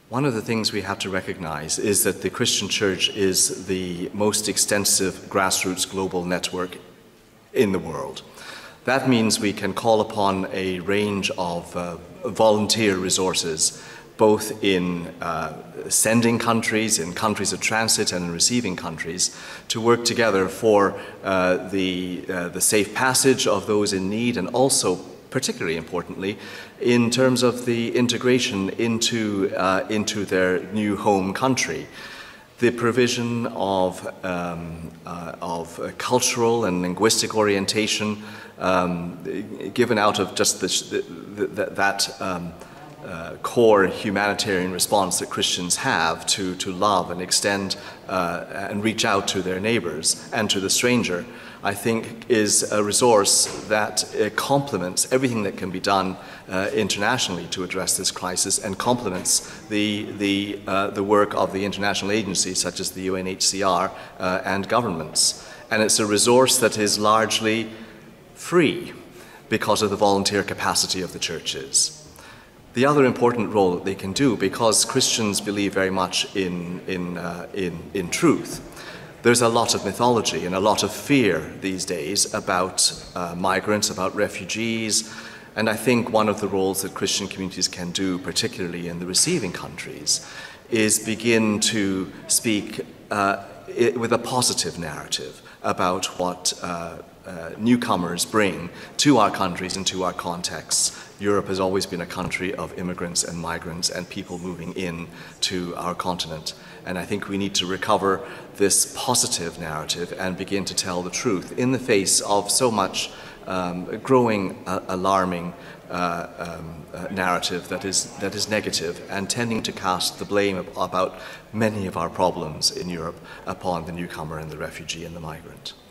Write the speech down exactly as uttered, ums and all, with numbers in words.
One of the things we have to recognize is that the Christian Church is the most extensive grassroots global network in the world. That means we can call upon a range of uh, volunteer resources, both in uh, sending countries, in countries of transit, and in receiving countries, to work together for uh, the, uh, the safe passage of those in need, and also, particularly importantly, in terms of the integration into, uh, into their new home country. The provision of, um, uh, of uh, cultural and linguistic orientation um, given out of just the, the, the, that um, uh, core humanitarian response that Christians have to, to love and extend uh, and reach out to their neighbors and to the stranger, I think is a resource that uh, complements everything that can be done uh, internationally to address this crisis, and complements the, the, uh, the work of the international agencies such as the U N H C R uh, and governments. And it's a resource that is largely free because of the volunteer capacity of the churches. The other important role that they can do, because Christians believe very much in, in, uh, in, in truth, there's a lot of mythology and a lot of fear these days about uh, migrants, about refugees, and I think one of the roles that Christian communities can do, particularly in the receiving countries, is begin to speak uh, it, with a positive narrative about what uh, uh, newcomers bring to our countries and to our contexts. Europe has always been a country of immigrants and migrants and people moving in to our continent. And I think we need to recover this positive narrative and begin to tell the truth in the face of so much um, growing uh, alarming uh, um, uh, narrative that is, that is negative and tending to cast the blame about many of our problems in Europe upon the newcomer and the refugee and the migrant.